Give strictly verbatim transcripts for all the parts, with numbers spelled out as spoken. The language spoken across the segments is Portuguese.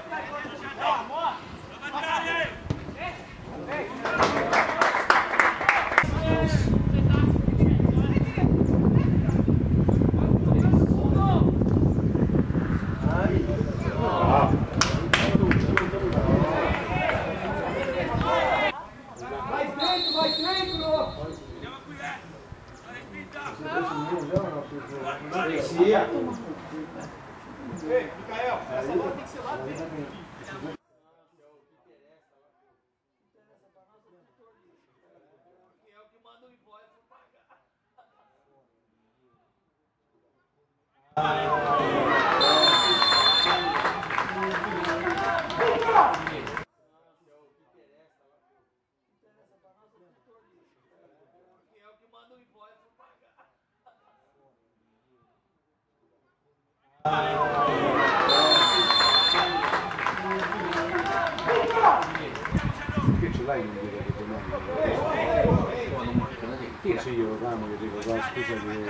Ei, Micael, essa bola tem que ser lá dentro. É o que manda o invoice pra pagar. Che ce l'hai un dire che domani? Sì, io ramo, io dico, scusa che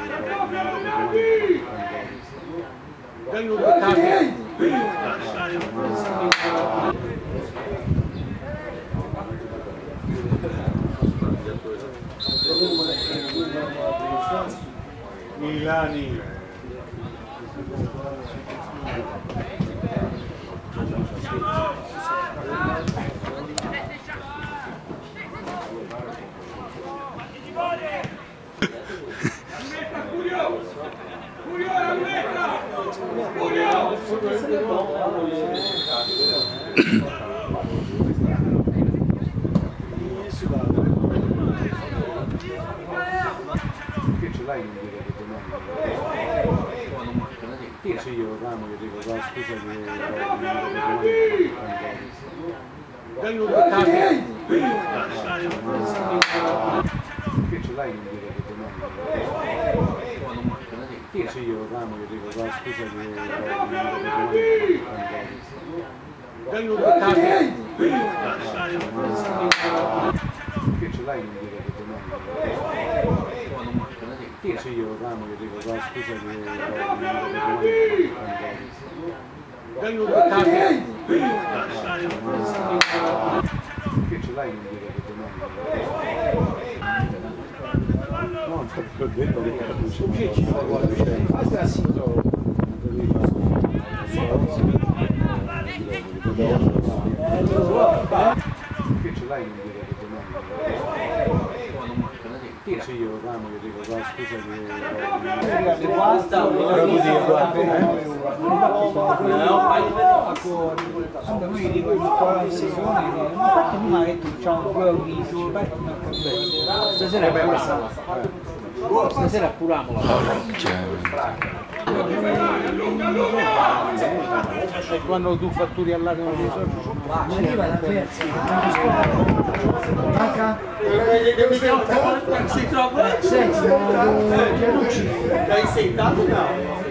Milani. Che ce l'hai un dire che domani? Sì, io ramo, io dico, scusa che che ce l'hai un dire che domani? Sì, io ramo, io dico, scusa che che ce l'hai un dire che domani? Sì, io ramo, io dico, scusa che che ce l'hai un dire che domani? No, ho detto che capisco che ci fa guardare che ce l'hai un dire che domani? Sì, io ramo, io dico, scusa che basta, noi dico qua la sessione, infatti mi ha detto c'è un po' di stasera stasera appuriamola. E quando tu fatturi all'anno dei soldi mi arriva la terza. Si trova? Sei, Dai sentato? No.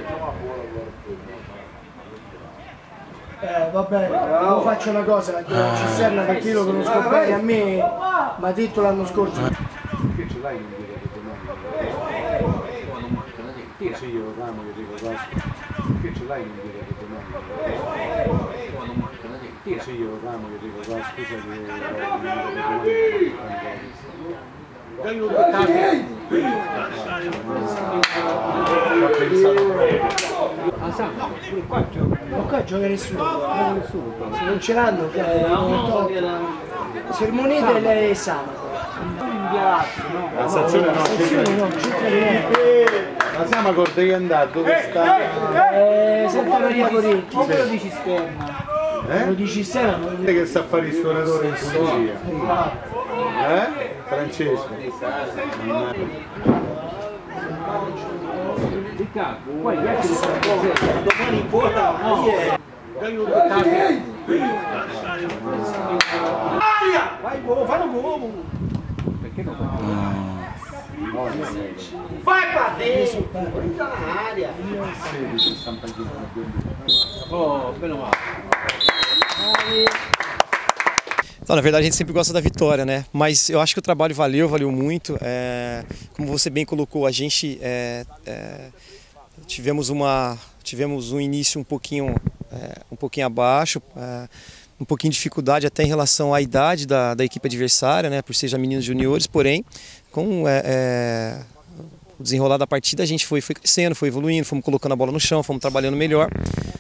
Eh, vabbè, io faccio una cosa, Cisterna perché io lo conosco bene, a me mi ha detto l'anno scorso. Che ce l'hai un dire che domani? Sì, io ramo, io dico, che ce l'hai un dire che domani? Sì, io ramo, io dico, scusa che Ah, sa, qua gioca. Ma qua gioca nessuno, se non ce l'hanno, Sermonite lei è sabato. la stazione no, no, ma siamo a Cortegli andare, dove sta? Eh, Santa Maria Coretti. Come lo di Cisterna? Quello di Cisterna non Chi è che sa fare il ristoratore in Tunisia? Eh? Francesco. Riccardo, poi gli altri Domani in porta, no. Vai, uomo, fai un uomo. perché non fa? Vai pra dentro, entra na área. Oh, meno male. Não, na verdade a gente sempre gosta da vitória, né? Mas eu acho que o trabalho valeu, valeu muito. É, como você bem colocou, a gente é, é, tivemos uma tivemos um início um pouquinho é, um pouquinho abaixo, é, um pouquinho de dificuldade até em relação à idade da, da equipe adversária, né, por ser já meninos juniores, porém, com é, é, o desenrolar da partida a gente foi, foi crescendo, foi evoluindo, fomos colocando a bola no chão, fomos trabalhando melhor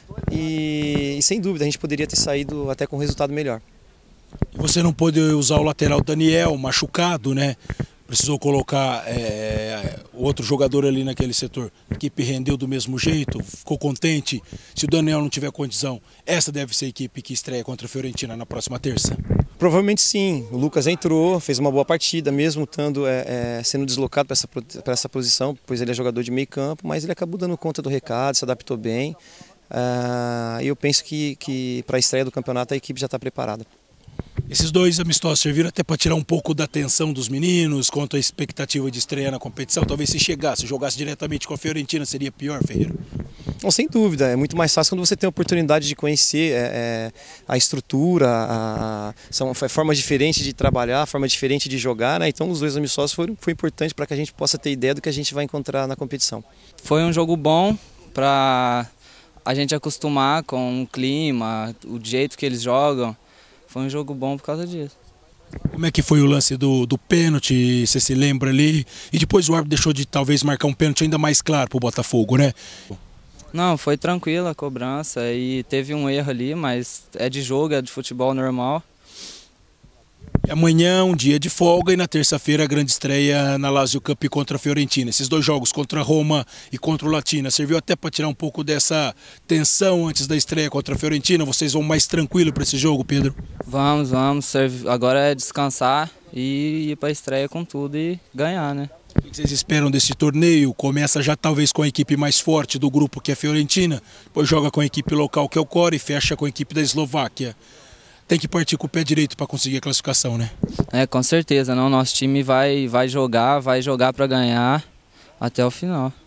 e, e sem dúvida a gente poderia ter saído até com um resultado melhor. Você não pôde usar o lateral Daniel, machucado, né? Precisou colocar é, outro jogador ali naquele setor. A equipe rendeu do mesmo jeito, ficou contente. Se o Daniel não tiver condição, essa deve ser a equipe que estreia contra a Fiorentina na próxima terça? Provavelmente sim. O Lucas entrou, fez uma boa partida, mesmo estando, é, é, sendo deslocado para essa, para essa posição, pois ele é jogador de meio campo, mas ele acabou dando conta do recado, se adaptou bem. E uh, eu penso que, que para a estreia do campeonato a equipe já está preparada. Esses dois amistosos serviram até para tirar um pouco da atenção dos meninos quanto à expectativa de estreia na competição. Talvez se chegasse, jogasse diretamente com a Fiorentina, seria pior, Ferreira? Não, sem dúvida, é muito mais fácil quando você tem a oportunidade de conhecer é, é, a estrutura, a, a, são formas diferentes de trabalhar, formas diferentes de jogar, né? Então os dois amistosos foram, foi importante para que a gente possa ter ideia do que a gente vai encontrar na competição. Foi um jogo bom para a gente acostumar com o clima, o jeito que eles jogam. Foi um jogo bom por causa disso. Como é que foi o lance do, do pênalti, você se lembra ali? E depois o árbitro deixou de talvez marcar um pênalti ainda mais claro para o Botafogo, né? Não, foi tranquila a cobrança e teve um erro ali, mas é de jogo, é de futebol normal. E amanhã um dia de folga e na terça-feira a grande estreia na Lazio Cup contra a Fiorentina. Esses dois jogos contra a Roma e contra o Latina serviu até para tirar um pouco dessa tensão antes da estreia contra a Fiorentina? Vocês vão mais tranquilo para esse jogo, Pedro? Vamos, vamos. Agora é descansar e ir para a estreia com tudo e ganhar, né? O que vocês esperam desse torneio? Começa já talvez com a equipe mais forte do grupo, que é a Fiorentina, depois joga com a equipe local, que é o Core, e fecha com a equipe da Eslováquia. Tem que partir com o pé direito para conseguir a classificação, né? É, com certeza. Não? Nosso time vai, vai jogar, vai jogar para ganhar até o final.